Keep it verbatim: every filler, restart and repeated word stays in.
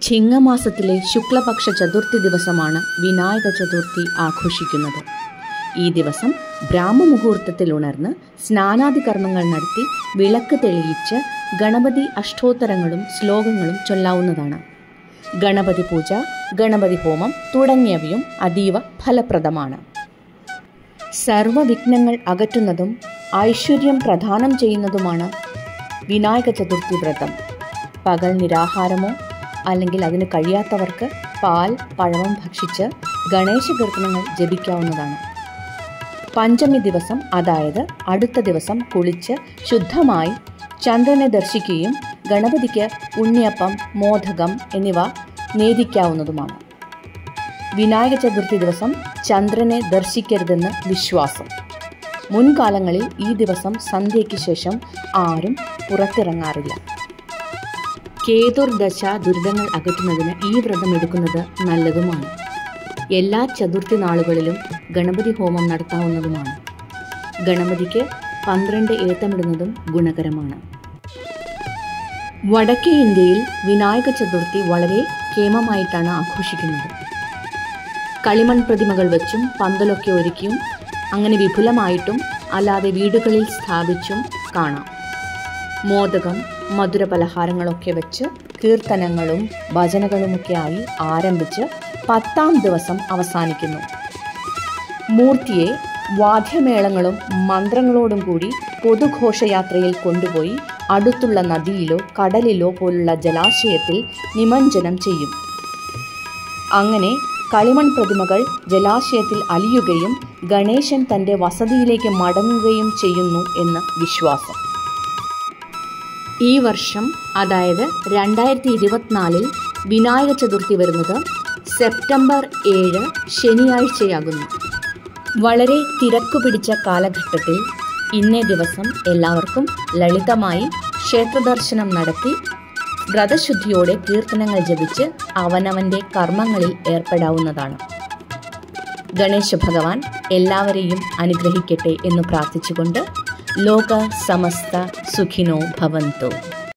ചിങ്ങമാസത്തിലെ ശുക്ലപക്ഷ ചതുർത്ഥി ദിവസമാണ് വിനായക ചതുർത്ഥി ആഘോഷിക്കുന്നത്. ഈ ദിവസം ബ്രാഹ്മമുഹൂർത്തത്തിൽ ഉണർന്ന് സ്നാനാദി കർമ്മങ്ങൾ നടത്തി വിളക്ക് തെളിയിച്ച് ഗണപതി അഷ്ടോത്തരങ്ങളും ശ്ലോകങ്ങളും ചൊല്ലാവുന്നതാണ്. ഗണപതി പൂജ, ഗണപതി ഹോമം തുടങ്ങിയവയും അതീവ ഫലപ്രദമാണ്. സർവവിഘ്നങ്ങൾ അകറ്റുന്നതും ഐശ്വര്യം പ്രദാനം ചെയ്യുന്നതുമാണ് വിനായക ചതുർത്ഥി വ്രതം. പകൽ നിരാഹാരമോ അല്ലെങ്കിൽ അതിന് കഴിയാത്തവർക്ക് പാൽ, പഴവും ഭക്ഷിച്ച് ഗണേശ കീർത്തനങ്ങൾ ജപിക്കാവുന്നതാണ്. പഞ്ചമി ദിവസം, അതായത് അടുത്ത ദിവസം കുളിച്ച് ശുദ്ധമായി ചന്ദ്രനെ ദർശിക്കുകയും ഗണപതിക്ക് ഉണ്ണിയപ്പം, മോദകം എന്നിവ നേദിക്കാവുന്നതുമാണ്. വിനായക ചതുർത്ഥി ദിവസം ചന്ദ്രനെ ദർശിക്കരുതെന്ന് വിശ്വാസം. മുൻകാലങ്ങളിൽ ഈ ദിവസം സന്ധ്യയ്ക്ക് ശേഷം ആരും പുറത്തിറങ്ങാറില്ല. കേതുർദശ ദുരിതങ്ങൾ അകറ്റുന്നതിന് ഈ വ്രതം എടുക്കുന്നത് നല്ലതുമാണ്. എല്ലാ ചതുർത്ഥി നാളുകളിലും ഗണപതി ഹോമം നടത്താവുന്നതുമാണ്. ഗണപതിക്ക് പന്ത്രണ്ട് ഏത്തമിടുന്നതും ഗുണകരമാണ്. വടക്കേ ഇന്ത്യയിൽ വിനായക ചതുർത്ഥി വളരെ കേമമായിട്ടാണ് ആഘോഷിക്കുന്നത്. കളിമൺ പ്രതിമകൾ വെച്ചും പന്തലൊക്കെ ഒരുക്കിയും അങ്ങനെ വിപുലമായിട്ടും അല്ലാതെ വീടുകളിൽ സ്ഥാപിച്ചും കാണാം. മോദകം, മധുര പലഹാരങ്ങളൊക്കെ വെച്ച് കീർത്തനങ്ങളും ഭജനകളുമൊക്കെ ആയി ആരംഭിച്ച് പത്താം ദിവസം അവസാനിക്കുന്നു. മൂർത്തിയെ വാദ്യമേളങ്ങളും മന്ത്രങ്ങളോടും കൂടി പൊതുഘോഷയാത്രയിൽ കൊണ്ടുപോയി അടുത്തുള്ള നദിയിലോ കടലിലോ പോലുള്ള ജലാശയത്തിൽ നിമജ്ജനം ചെയ്യും. അങ്ങനെ കളിമൺ പ്രതിമകൾ ജലാശയത്തിൽ അലിയുകയും ഗണേശൻ തൻ്റെ വസതിയിലേക്ക് മടങ്ങുകയും ചെയ്യുന്നു എന്ന് വിശ്വാസം. ഈ വർഷം, അതായത് രണ്ടായിരത്തി ഇരുപത്തിനാലിൽ വിനായക ചതുർത്ഥി വരുന്നത് സെപ്റ്റംബർ ഏഴ് ശനിയാഴ്ചയാകുന്നു. വളരെ തിരക്കു പിടിച്ച കാലഘട്ടത്തിൽ ഇന്നേ ദിവസം എല്ലാവർക്കും ലളിതമായി ക്ഷേത്രദർശനം നടത്തി വ്രതശുദ്ധിയോടെ കീർത്തനങ്ങൾ ജപിച്ച് അവനവൻ്റെ കർമ്മങ്ങളിൽ ഏർപ്പെടാവുന്നതാണ്. ഗണേശ ഭഗവാൻ എല്ലാവരെയും അനുഗ്രഹിക്കട്ടെ എന്ന് പ്രാർത്ഥിച്ചുകൊണ്ട് ലോക സമസ്ത സുഖിനോ ഭവന്തു.